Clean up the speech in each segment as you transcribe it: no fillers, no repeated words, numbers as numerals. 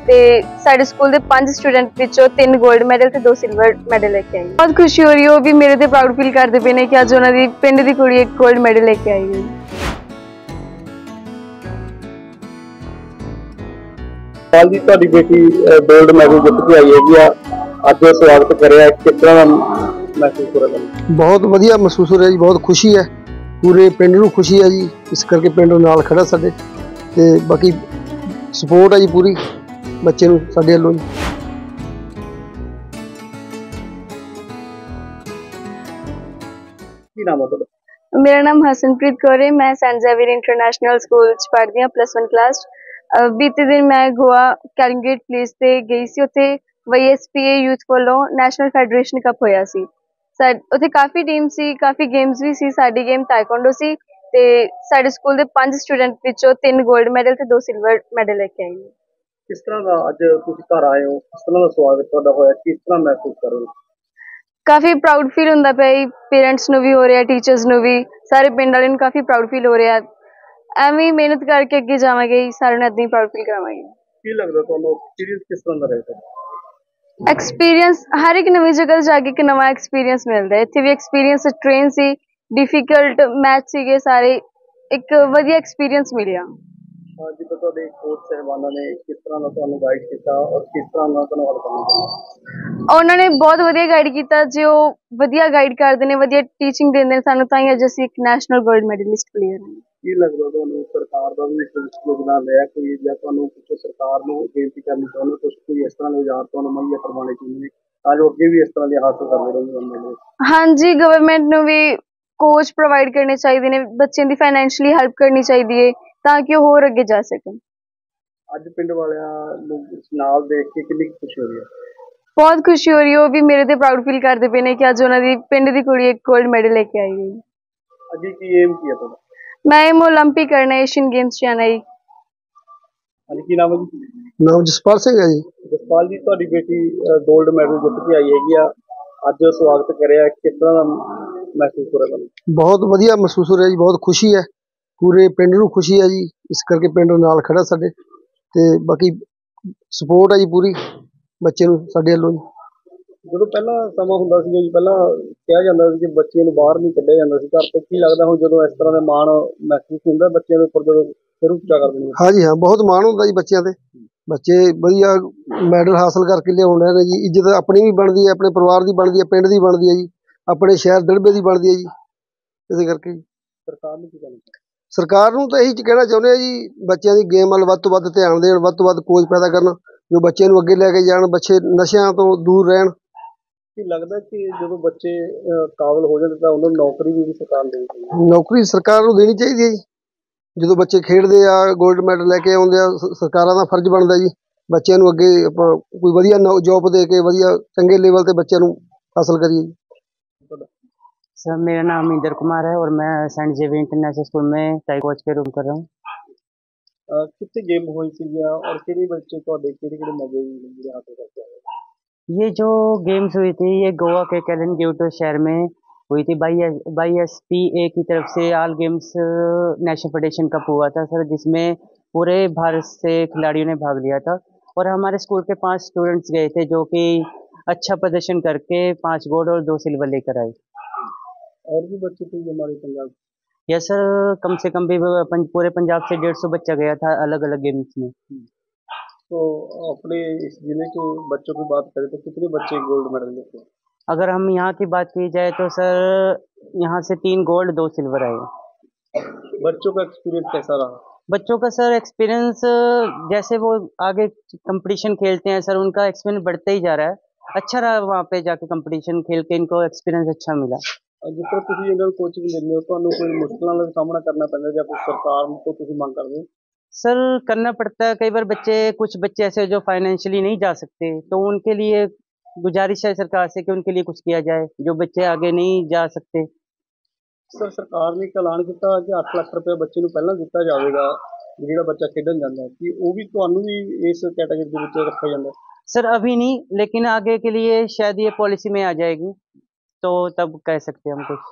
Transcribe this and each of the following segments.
ਤੇ ਸਾਡੇ ਸਕੂਲ ਦੇ 5 ਸਟੂਡੈਂਟ ਵਿੱਚੋਂ 3 골ਡ ਮੈਡਲ ਤੇ 2 ਸਿਲਵਰ ਮੈਡਲ ਲੈ ਕੇ ਆਈ। ਬਹੁਤ ਖੁਸ਼ੀ ਹੋ ਰਹੀ ਹੈ, ਉਹ ਵੀ ਮੇਰੇ ਤੇ ਪ੍ਰਾਊਡ ਫੀਲ ਕਰਦੇ ਪਏ ਨੇ ਕਿ ਅੱਜ ਉਹਨਾਂ ਦੀ ਪਿੰਡ ਦੀ ਕੁੜੀ ਇੱਕ 골ਡ ਮੈਡਲ ਲੈ ਕੇ ਆਈ ਹੈ। ਕੱਲ ਦੀ ਤੁਹਾਡੀ ਬੇਟੀ 골ਡ ਮੈਡਲ ਜਿੱਤ ਕੇ ਆਈ ਹੈਗੀ ਆ, ਅੱਜ ਸਵਾਗਤ ਕਰਿਆ, ਕਿਸ ਤਰ੍ਹਾਂ ਦਾ ਮਹਿਸੂਸ ਹੋ ਰਿਹਾ? ਬਹੁਤ ਵਧੀਆ ਮਹਿਸੂਸ ਹੋ ਰਿਹਾ ਜੀ, ਬਹੁਤ ਖੁਸ਼ੀ ਹੈ, ਪੂਰੇ ਪਿੰਡ ਨੂੰ ਖੁਸ਼ੀ ਹੈ ਜੀ, ਇਸ ਕਰਕੇ ਪਿੰਡ ਨਾਲ ਖੜਾ ਸਾਡੇ ਤੇ ਬਾਕੀ ਸਪੋਰਟ ਹੈ ਜੀ ਪੂਰੀ ਬੱਚੇ ਨੂੰ ਸਾਡੇ ਵੱਲੋਂ ਜੀ। ਕੀ ਨਾਮ ਹੈ ਤੁਹਾਡਾ? ਮੇਰਾ ਨਾਮ ਹਸਨਪ੍ਰੀਤ ਕੌਰ ਹੈ, ਮੈਂ ਸੈਂਟ ਜ਼ੇਵੀਅਰ ਇੰਟਰਨੈਸ਼ਨਲ ਸਕੂਲ ਚ ਪੜ੍ਹਦੀ ਹਾਂ +1 ਕਲਾਸ। ਬੀਤੇ ਦਿਨ ਮੈਂ ਗੋਆ ਕੈਲਿੰਗੇਟ ਪਲੇਸ ਤੇ ਗਈ ਸੀ, ਉੱਥੇ YSPA ਯੂਥ ਵੱਲੋਂ ਨੈਸ਼ਨਲ ਫੈਡਰੇਸ਼ਨ ਕੱਪ ਹੋਇਆ ਸੀ। ਉੱਥੇ ਕਾਫੀ ਟੀਮ ਸੀ, ਕਾਫੀ ਗੇਮਸ ਵੀ ਸੀ। ਸਾਡੀ ਗੇਮ ਤਾਈਕਵਾਂਡੋ ਸੀ ਤੇ ਸਾਡੇ ਸਕੂਲ ਦੇ 5 ਸਟੂਡੈਂਟ ਵਿੱਚੋਂ 3 골ਡ ਮੈਡਲ ਤੇ 2 ਸਿਲਵਰ ਮੈਡਲ ਲੈ ਕੇ ਆਈ। ਕਿਸ ਤਰ੍ਹਾਂ ਦਾ ਅੱਜ ਤੁਸੀਂ ਘਰ ਆਏ ਹੋ, ਕਿਸ ਤਰ੍ਹਾਂ ਦਾ ਸਵਾਗਤ ਤੁਹਾਡਾ ਹੋਇਆ, ਕਿਸ ਤਰ੍ਹਾਂ ਮਹਿਸੂਸ ਕਰ ਰਹੇ ਹੋ? ਕਾਫੀ ਪ੍ਰਾਊਡ ਫੀਲ ਹੁੰਦਾ ਪਿਆ, ਪੇਰੈਂਟਸ ਨੂੰ ਵੀ ਹੋ ਰਿਹਾ, ਟੀਚਰਸ ਨੂੰ ਵੀ, ਸਾਰੇ ਪਿੰਡ ਵਾਲਿਆਂ ਨੂੰ ਕਾਫੀ ਪ੍ਰਾਊਡ ਫੀਲ ਹੋ ਰਿਹਾ। ਐਵੇਂ ਮਿਹਨਤ ਕਰਕੇ ਅੱਗੇ ਜਾਵਾਂਗੇ, ਸਾਰਿਆਂ ਨੂੰ ਏਦਾਂ ਹੀ ਪ੍ਰਾਊਡ ਫੀਲ ਕਰਾਵਾਂਗੇ। ਕੀ ਲੱਗਦਾ ਤੁਹਾਨੂੰ ਐਕਸਪੀਰੀਅੰਸ ਕਿਸ ਤਰ੍ਹਾਂ ਦਾ ਰਹੇਗਾ? ਐਕਸਪੀਰੀਅੰਸ ਹਰ ਇੱਕ ਨਵੀਂ ਜਗ੍ਹਾ ਜਾ ਕੇ ਇੱਕ ਨਵਾਂ ਐਕਸਪੀਰੀਅੰਸ ਮਿਲਦਾ ਹੈ। ਇੱਥੇ ਵੀ ਐਕਸਪੀਰੀਅੰਸ ਟ੍ਰੇਨ ਸੀ, ਡਿਫਿਕਲਟ ਮੈਚ ਸੀਗੇ ਸਾਰੇ, ਇੱਕ ਵਧੀਆ ਐਕਸਪੀਰੀਅੰਸ ਮਿਲਿਆ। ਜਿੱਦਾਂ ਤੁਹਾਡੇ ਕੋਚ ਸਾਹਿਬਾਨਾਂ ਨੇ ਕਿਸ ਤਰ੍ਹਾਂ ਦਾ ਤੁਹਾਨੂੰ ਗਾਈਡ ਕੀਤਾ ਔਰ ਕਿਸ ਤਰ੍ਹਾਂ ਦਾ ਤੁਹਾਨੂੰ ਹੱਲ ਕਰਨਾ ਚਾਹੁੰਦੇ? ਉਹਨਾਂ ਨੇ ਬਹੁਤ ਵਧੀਆ ਗਾਈਡ ਕੀਤਾ, ਜੇ ਉਹ ਵਧੀਆ ਗਾਈਡ ਕਰਦੇ ਨੇ, ਵਧੀਆ ਟੀਚਿੰਗ ਦਿੰਦੇ ਨੇ ਸਾਨੂੰ, ਤਾਂ ਹੀ ਅੱਜ ਅਸੀਂ ਇੱਕ ਨੈਸ਼ਨਲ 골ਡ ਮੈਡਲਿਸਟ ਪਲੇਅਰ ਹਾਂ। ਕੀ ਲੱਗਦਾ ਤੁਹਾਨੂੰ ਸਰਕਾਰ ਦਾ ਵੀ ਯੋਗਦਾਨ ਰਿਹਾ ਕੋਈ, ਜਾਂ ਤੁਹਾਨੂੰ ਕੁਝ ਸਰਕਾਰ ਨੂੰ ਬੇਨਤੀ ਕਰਨੀ ਚਾਹੁੰਦੇ, ਕੁਝ ਕੋਈ ਇਸ ਤਰ੍ਹਾਂ ਦੇ ਔਜ਼ਾਰ ਤੁਹਾਨੂੰ ਮੁਹੱਈਆ ਕਰਵਾਉਣੇ ਚਾਹੀਦੇ ਨੇ ਤਾਂ ਜੋ ਅੱਗੇ ਵੀ ਇਸ ਤਰ੍ਹਾਂ ਦੇ ਹਾਦਸੇ ਕਰਦੇ ਰਹਿਣ? ਹਾਂਜੀ, ਗਵਰਨਮੈਂਟ ਨੂੰ ਵੀ ਕੋਚ ਪ੍ਰੋਵਾਈਡ ਕਰਨੇ ਚਾਹੀਦੇ ਨੇ, ਬੱਚਿਆਂ ਦੀ ਫਾਈਨੈਂਸ਼ਲੀ ਹੈਲਪ ਕਰਨੀ ਚਾਹੀਦੀ ਹੈ ਤਾਂ ਕਿ ਉਹ ਹੋਰ ਅੱਗੇ ਜਾ ਸਕਣ। ਅੱਜ ਪਿੰਡ ਵਾਲਿਆਂ ਨੂੰ ਨਾਲ ਦੇਖ ਕੇ ਕਿੰਨੀ ਖੁਸ਼ੀ ਹੋ ਰਹੀ ਹੈ? ਬਹੁਤ ਖੁਸ਼ੀ ਹੋ ਰਹੀ ਹੈ, ਉਹ ਵੀ ਮੇਰੇ ਤੇ ਪ੍ਰਾਊਡ ਫੀਲ ਕਰਦੇ ਪਏ ਨੇ ਕਿ ਅੱਜ ਉਹਨਾਂ ਦੀ ਪਿੰਡ ਦੀ ਕੁੜੀ ਇੱਕ 골ਡ ਮੈਡਲ ਲੈ ਕੇ ਆਈ ਹੈ। ਅੱਗੇ ਕੀ ਏਮ ਕੀ ਹੈ ਤੁਹਾਡਾ? ਮੈਂ ਏਮ ਓਲੰਪਿਕ ਕਰਨਾ, ਏਸ਼ੀਅਨ ਗੇਮਸ ਚ ਜਾਣਾ ਜੀ। ਹਾਂਜੀ, ਕੀ ਨਾਮ ਹੈ ਜੀ? ਨਾਮ ਜਸਪਾਲ ਸਿੰਘ ਹੈ ਜੀ। ਜਸਪਾਲ ਜੀ, ਤੁਹਾਡੀ ਬੇਟੀ 골ਡ ਮੈਡਲ ਜਿੱਤ ਕੇ ਆਈ ਹੈਗੀ ਆ, ਅੱਜ ਸਵਾਗਤ ਕਰਿਆ, ਕਿਸ ਤਰ੍ਹਾਂ ਦਾ ਮਹਿਸੂਸ ਹੋ ਰਿਹਾ ਤੁਹਾਨੂੰ? ਬਹੁਤ ਵਧੀਆ ਮਹਿਸੂਸ ਹੋ ਰਿਹਾ ਜੀ, ਬਹੁਤ ਖੁਸ਼ੀ ਹੈ, ਪੂਰੇ ਪਿੰਡ ਨੂੰ ਖੁਸ਼ੀ ਹੈ ਜੀ, ਇਸ ਕਰਕੇ ਪਿੰਡ ਨਾਲ ਖੜਾ ਸਾਡੇ ਤੇ ਬਾਕੀ ਸਪੋਰਟ ਹੈ ਜੀ ਪੂਰੀ ਬੱਚੇ ਨੂੰ ਸਾਡੇ ਵੱਲੋਂ ਜੀ। ਜਦੋਂ ਪਹਿਲਾਂ ਸਮਾਂ ਹੁੰਦਾ ਸੀ ਜੀ, ਪਹਿਲਾਂ ਕਿਹਾ ਜਾਂਦਾ ਸੀ ਕਿ ਬੱਚੇ ਨੂੰ ਬਾਹਰ ਨਹੀਂ ਕੱਢਿਆ ਜਾਂਦਾ ਸੀ ਘਰ ਤੋਂ, ਕੀ ਲੱਗਦਾ ਹੁਣ ਜਦੋਂ ਇਸ ਤਰ੍ਹਾਂ ਦਾ ਮਾਣ ਮਹਿਸੂਸ ਹੁੰਦਾ ਬੱਚਿਆਂ ਦੇ ਉੱਪਰ, ਜਦੋਂ ਫਿਰ ਉੱਚਾ ਕਰਦੇ ਨੇ? ਹਾਂਜੀ ਹਾਂ, ਬਹੁਤ ਮਾਣ ਹੁੰਦਾ ਜੀ ਬੱਚਿਆਂ ਤੇ, ਬੱਚੇ ਵਧੀਆ ਮੈਡਲ ਹਾਸਲ ਕਰਕੇ ਲਿਆਉਣ ਰਹੇ ਨੇ ਜੀ। ਇੱਜ਼ਤ ਆਪਣੀ ਵੀ ਬਣਦੀ ਹੈ, ਆਪਣੇ ਪਰਿਵਾਰ ਦੀ ਬਣਦੀ ਹੈ, ਪਿੰਡ ਦੀ ਬਣਦੀ ਹੈ ਜੀ, ਆਪਣੇ ਸ਼ਹਿਰ ਦੜਬੇ ਦੀ ਬਣਦੀ ਹੈ ਜੀ। ਇਸੇ ਕਰਕੇ ਸਰਕਾਰ ਨੂੰ ਕੀ ਕਹਿਣਾ ਚਾਹੀਦਾ? ਸਰਕਾਰ ਨੂੰ ਤਾਂ ਇਹੀ ਕਹਿਣਾ ਚਾਹੁੰਦੇ ਆ ਜੀ, ਬੱਚਿਆਂ ਦੀ ਗੇਮ ਵੱਲ ਵੱਧ ਤੋਂ ਵੱਧ ਧਿਆਨ ਦੇਣ, ਵੱਧ ਤੋਂ ਵੱਧ ਕੋਚ ਪੈਦਾ ਕਰਨ ਜੋ ਬੱਚਿਆਂ ਨੂੰ ਅੱਗੇ ਲੈ ਕੇ ਜਾਣ, ਬੱਚੇ ਨਸ਼ਿਆਂ ਤੋਂ ਦੂਰ ਰਹਿਣ। ਕੀ ਲੱਗਦਾ ਕਿ ਜਦੋਂ ਬੱਚੇ ਕਾਬਲ ਹੋ ਜਾਂਦੇ ਤਾਂ ਉਹਨਾਂ ਨੂੰ ਨੌਕਰੀ ਵੀ ਸਰਕਾਰ ਦੇਣੀ ਚਾਹੀਦੀ? ਨੌਕਰੀ ਸਰਕਾਰ ਨੂੰ ਦੇਣੀ ਚਾਹੀਦੀ ਹੈ ਜੀ, ਜਦੋਂ ਬੱਚੇ ਖੇਡਦੇ ਆ, 골ਡ ਮੈਡਲ ਲੈ ਕੇ ਆਉਂਦੇ ਆ, ਸਰਕਾਰਾਂ ਦਾ ਫਰਜ਼ ਬਣਦਾ ਜੀ ਬੱਚਿਆਂ ਨੂੰ ਅੱਗੇ ਆਪਾਂ ਕੋਈ ਵਧੀਆ ਜੋਬ ਦੇ ਕੇ ਵਧੀਆ ਚੰਗੇ ਲੈਵਲ ਤੇ ਬੱਚਿਆਂ ਨੂੰ ਹਾਸਲ करिए। सर, मेरा नाम इंदर कुमार है और मैं सेंट जेवियर इंटरनेशनल स्कूल में टाई कोच के रूम कर रहा हूँ। कितने गेम हुई थी और कितने बच्चे किहड़े मजे हासिल करके आए? ये जो गेम्स हुई थी ये गोवा के कैलिंगेट शहर में हुई थी। YSPA की तरफ से all games national federation cup हुआ था सर, जिसमें पूरे भारत से खिलाड़ियों ने भाग लिया था और हमारे स्कूल के 5 स्टूडेंट्स गए थे जो कि अच्छा प्रदर्शन करके 5 गोल्ड और 2 सिल्वर लेकर आए। और भी बच्चे थे हमारे पंजाब? यस सर, कम से कम भी पूरे पंजाब से 150 बच्चा गया था अलग अलग गेम्स में। तो अपने इस जिले के बच्चों की बात करें तो कितने बच्चे गोल्ड मेडल लेते हैं? अगर हम यहाँ की बात की जाए तो सर यहाँ से 3 गोल्ड 2 सिल्वर आए। बच्चों का एक्सपीरियंस कैसा रहा? बच्चों का सर एक्सपीरियंस जैसे वो आगे कंपटीशन खेलते हैं सर, उनका एक्सपीरियंस बढ़ते ही जा रहा है। अच्छा रहा वहाँ पे जाके कंपटीशन खेल के, इनको एक्सपीरियंस अच्छा मिला। जिस तरह तुम इन्होंने कोचिंग लेने हो तो कोई मुश्किलों का सामना करना पैंदा या कुछ सरकार को तुम मांग करते हो? सर करना पड़ता है, कई बार कुछ बच्चे ऐसे जो फाइनेंशियली नहीं जा सकते, तो उनके लिए गुजारिश है सरकार से कि उनके लिए कुछ किया जाए, जो बच्चे आगे नहीं जा सकते। सर, सरकार ने एक ऐलान किया कि 8 लाख रुपये बच्चे ਨੂੰ ਪਹਿਲਾਂ ਦਿੱਤਾ ਜਾਵੇਗਾ ਜਿਹੜਾ ਬੱਚਾ ਖੇਡਣ ਜਾਂਦਾ ਹੈ, ਕਿ ਉਹ ਵੀ ਤੁਹਾਨੂੰ ਵੀ ਇਸ ਕੈਟਾਗਰੀ ਦੇ ਵਿੱਚ ਰੱਖਿਆ ਜਾਂਦਾ ਹੈ? सर अभी नहीं, लेकिन आगे के लिए शायद ये पॉलिसी में आ जाएगी तो तब कह सकते हैं हम कुछ।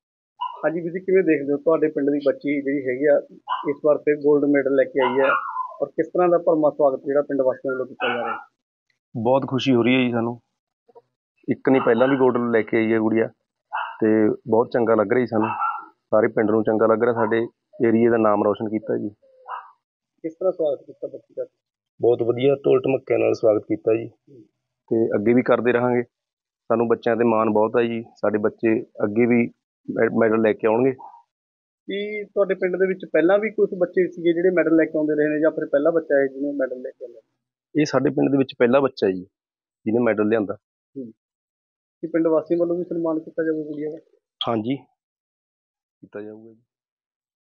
ਹਾਂਜੀ ਵੀਰ ਜੀ, ਕਿਵੇਂ ਦੇਖਦੇ ਹੋ ਤੁਹਾਡੇ ਪਿੰਡ ਦੀ ਬੱਚੀ ਜਿਹੜੀ ਹੈਗੀ ਆ ਇਸ ਵਾਰ ਫਿਰ 골ਡ ਮੈਡਲ ਲੈ ਕੇ ਆਈ ਹੈ, ਔਰ ਕਿਸ ਤਰ੍ਹਾਂ ਦਾ ਭਰਵਾਂ ਸਵਾਗਤ ਜਿਹੜਾ ਪਿੰਡ ਵਾਸੀਆਂ ਵੱਲੋਂ ਕੀਤਾ ਜਾ ਰਿਹਾ ਹੈ? ਬਹੁਤ ਖੁਸ਼ੀ ਹੋ ਰਹੀ ਹੈ ਜੀ ਸਾਨੂੰ। ਇੱਕ ਨਹੀਂ ਪਹਿਲਾਂ ਵੀ ਗੋਲਡ ਲੈ ਕੇ ਆਈ ਹੈ ਗੁੜੀਆ, ਤੇ ਬਹੁਤ ਚੰਗਾ ਲੱਗ ਰਿਹਾ ਜੀ ਸਾਨੂੰ। ਸਾਰੇ ਪਿੰਡ ਨੂੰ ਚੰਗਾ ਲੱਗ ਰਿਹਾ, ਸਾਡੇ ਏਰੀਏ ਦਾ ਨਾਮ ਰੌਸ਼ਨ ਕੀਤਾ ਜੀ। ਕਿਸ ਤਰ੍ਹਾਂ ਸਵਾਗਤ ਕੀਤਾ ਬੱਚੀ ਦਾ? ਬਹੁਤ ਵਧੀਆ ਢੋਲ ਢਮੱਕਿਆਂ ਨਾਲ ਸਵਾਗਤ ਕੀਤਾ ਜੀ, ਤੇ ਅੱਗੇ ਵੀ ਕਰਦੇ ਰਹਾਂਗੇ। ਸਾਨੂੰ ਬੱਚਿਆਂ ਤੇ ਮਾਣ ਬਹੁਤ ਹੈ ਜੀ, ਸਾਡੇ ਬੱਚੇ ਅੱਗੇ ਵੀ ਮੈਡਲ ਲੈ ਕੇ ਆਉਣਗੇ। ਕੀ ਤੁਹਾਡੇ ਪਿੰਡ ਦੇ ਵਿੱਚ ਪਹਿਲਾਂ ਵੀ ਕੁਝ ਬੱਚੇ ਸੀਗੇ ਜਿਹੜੇ ਮੈਡਲ ਲੈ ਕੇ ਆਉਂਦੇ ਰਹੇ ਨੇ, ਜਾਂ ਫਿਰ ਪਹਿਲਾ ਬੱਚਾ ਹੈ ਜਿਹਨੇ ਮੈਡਲ ਲੈ ਕੇ ਆਉਂਦਾ? ਇਹ ਸਾਡੇ ਪਿੰਡ ਦੇ ਵਿੱਚ ਪਹਿਲਾ ਬੱਚਾ ਜੀ ਜਿਹਨੇ ਮੈਡਲ ਲਿਆਂਦਾ। ਕੀ ਪਿੰਡ ਵਾਸੀਆਂ ਵੱਲੋਂ ਵੀ ਸਨਮਾਨ ਕੀਤਾ ਜਾਊਗਾ ਗੁੜੀਆ ਦਾ? ਹਾਂਜੀ, ਕੀਤਾ ਜਾਊਗਾ ਜੀ।